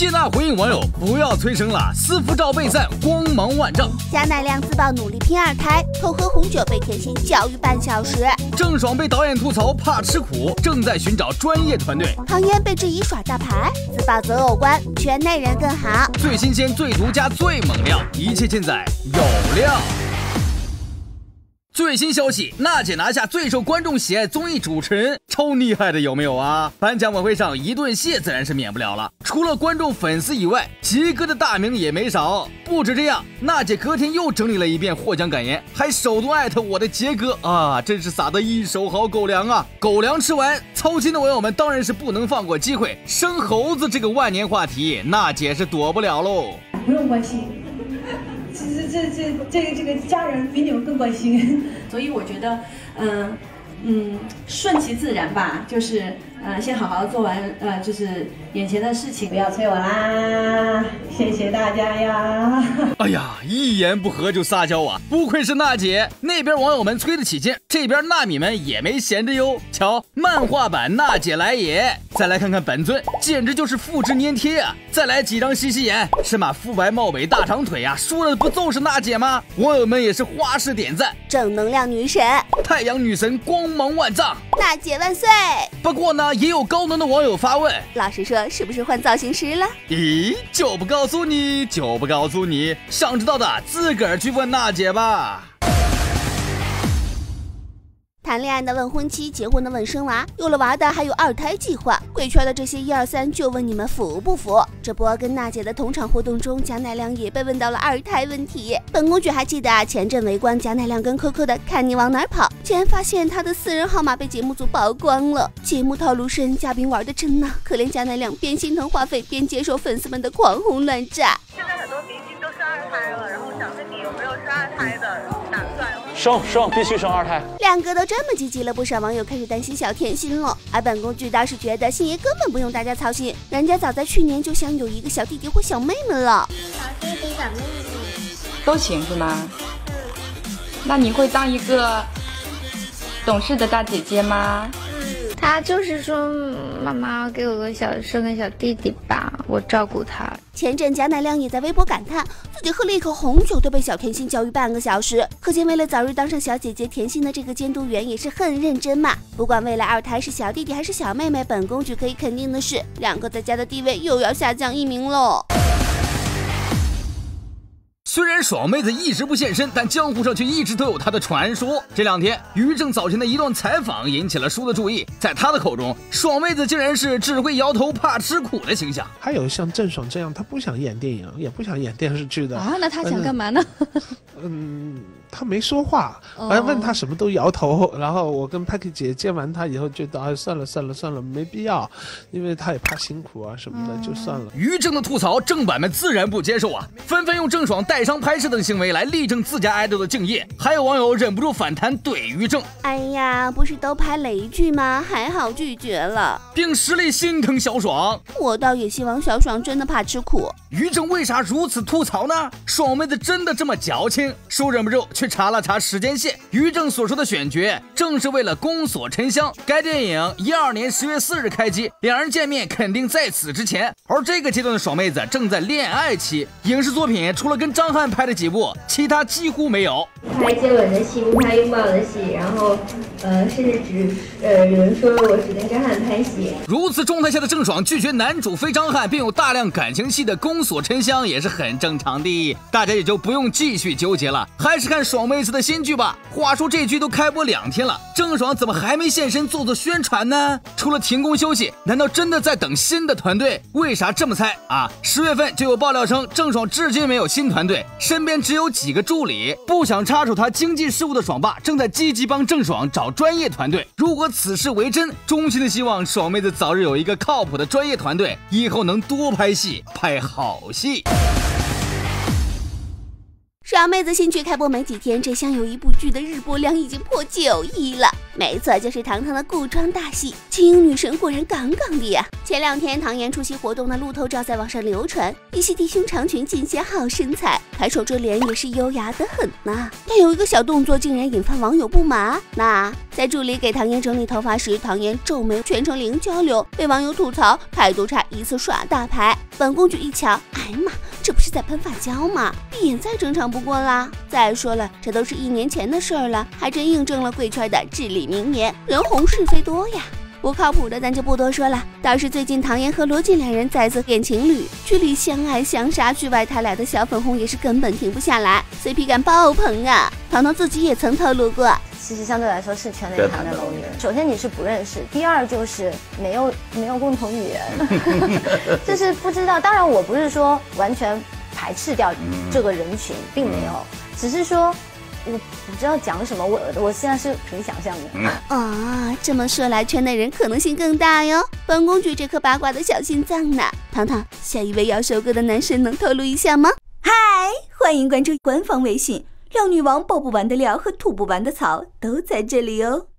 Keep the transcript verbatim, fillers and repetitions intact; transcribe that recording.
谢娜回应网友不要催生了，私服照被散，光芒万丈。 贾乃亮自曝努力拼二胎，偷喝红酒被甜心教育半小时。 郑爽被导演吐槽怕吃苦，正在寻找专业团队。 唐嫣被质疑耍大牌，自曝择偶观，圈内人更好。 最新鲜、最独家、最猛料，一切尽在有料。最新消息，娜姐拿下最受观众喜爱综艺主持人，超厉害的有没有啊？颁奖晚会上一顿谢自然是免不了了，除了观众粉丝以外，杰哥的大名也没少。不止这样，娜姐隔天又整理了一遍获奖感言，还手动艾特我的杰哥啊，真是撒的一手好狗粮啊！狗粮吃完，操心的网友们当然是不能放过机会，生猴子这个万年话题，娜姐是躲不了喽。 不用关心。这这这这这个这个家人比你们更关心，所以我觉得，嗯嗯，顺其自然吧，就是呃，先好好做完呃，就是眼前的事情，不要催我啦，谢谢大家呀。 哎呀，一言不合就撒娇啊，不愧是娜姐，那边网友们催得起劲，这边娜米们也没闲着哟。瞧，漫画版娜姐来也！再来看看本尊，简直就是复制粘贴啊！再来几张西西眼，是马肤白貌美大长腿啊，说的不就是娜姐吗？网友们也是花式点赞， 正能量女神， 太阳女神光芒万丈， 娜姐万岁！ 不过呢，也有高能的网友发问， 老实说，是不是换造型师了？ 咦，就不告诉你，就不告诉你，想知道的自个儿去问娜姐吧。 谈恋爱的问婚期，结婚的问生娃，有了娃的还有二胎计划。贵圈的这些一二三，就问你们服不服？这波跟娜姐的同场活动中，贾乃亮也被问到了二胎问题。本公举还记得啊，前阵围观贾乃亮跟 Coco 的看你往哪儿跑，竟然发现他的私人号码被节目组曝光了。节目套路深，嘉宾玩的真呐，可怜贾乃亮边心疼话费，边接受粉丝们的狂轰滥炸。 现在很多明星都生二胎了，然后想问你有没有生二胎的打算？ 生生必须生二胎。 两个都这么积极了，不少网友开始担心小甜心了。而本公举倒是觉得星爷根本不用大家操心，人家早在去年就想有一个小弟弟或小妹妹了。 小弟弟小妹妹都行是吗？那你会当一个懂事的大姐姐吗？ 他就是说，妈妈给我个小生个小弟弟吧，我照顾他。 前阵贾乃亮也在微博感叹，自己喝了一口红酒都被小甜心教育半个小时，可见为了早日当上小姐姐甜心的这个监督员也是很认真嘛。不管未来二胎是小弟弟还是小妹妹，本公举可以肯定的是，两个在家的地位又要下降一名喽。 虽然爽妹子一直不现身，但江湖上却一直都有她的传说。这两天，于正早前的一段采访引起了叔的注意，在他的口中，爽妹子竟然是只会摇头、怕吃苦的形象。 还有像郑爽这样，她不想演电影，也不想演电视剧的啊，那她想干嘛呢？ 嗯，她没说话，反正问她什么都摇头。然后我跟 Packy 姐见完她以后，觉得啊，算了算了算了，没必要，因为她也怕辛苦啊什么的，就算了。 于正的吐槽，正版们自然不接受啊，纷纷用郑爽带伤拍摄等行为来力证自家爱豆的敬业。还有网友忍不住反弹怼于正：“ 哎呀，不是都拍雷剧吗？还好拒绝了， 并实力心疼小爽。 我倒也希望小爽真的怕吃苦。” 于正为啥如此吐槽呢？爽妹子真的这么矫情？叔忍不住去查了查时间线，于正所说的选角，正是为了宫锁沉香。该电影一二年十月四日开机，两人见面肯定在此之前。而这个阶段的爽妹子正在恋爱期，影视作品除了跟张翰拍的几部，其他几乎没有。 拍接吻的戏，不拍拥抱的戏，然后，呃，甚至只呃有人说我是跟张翰拍戏。 如此状态下的郑爽拒绝男主非张翰，并有大量感情戏的宫锁沉香也是很正常的，大家也就不用继续纠结了，还是看爽妹子的新剧吧。话说这剧都开播两天了，郑爽怎么还没现身做做宣传呢？除了停工休息，难道真的在等新的团队？为啥这么猜啊？十月份就有爆料称，郑爽至今没有新团队，身边只有几个助理。不想插手他经济事务的爽爸正在积极帮郑爽找专业团队。如果此事为真，衷心的希望爽妹子早日有一个靠谱的专业团队，以后能多拍戏，拍好戏。 小妹子新剧开播没几天，这厢有一部剧的日播量已经破九亿了。没错，就是唐唐的古装大戏。金鹰女神果然杠杠的呀！前两天唐嫣出席活动的路透照在网上流传，一袭低胸长裙，尽显好身材，抬手遮脸也是优雅的很呐、啊。但有一个小动作竟然引发网友不满。那在助理给唐嫣整理头发时，唐嫣皱眉，全程零交流，被网友吐槽态度差，疑似耍大牌。本公举一瞧，哎呀妈！这不是在喷发胶吗？闭眼再正常不过啦。再说了，这都是一年前的事儿了，还真印证了贵圈的至理名言：人红是非多呀。不靠谱的咱就不多说了。倒是最近唐嫣和罗晋两人再次演情侣，剧里相爱相杀，剧外他俩的小粉红也是根本停不下来 ，C P 感爆棚啊！唐唐自己也曾透露过， 其实相对来说是圈内谈的龙女。首先你是不认识，第二就是没有没有共同语言，就是不知道。当然我不是说完全排斥掉这个人群，并没有，只是说。我不知道讲什么，我我现在是凭想象的。 嗯、啊，这么说来，圈内人可能性更大哟。本公举这颗八卦的小心脏呢？糖糖，下一位要收割的男神能透露一下吗？ 嗨，欢迎关注官方微信，料女王爆不完的料和吐不完的槽都在这里哦。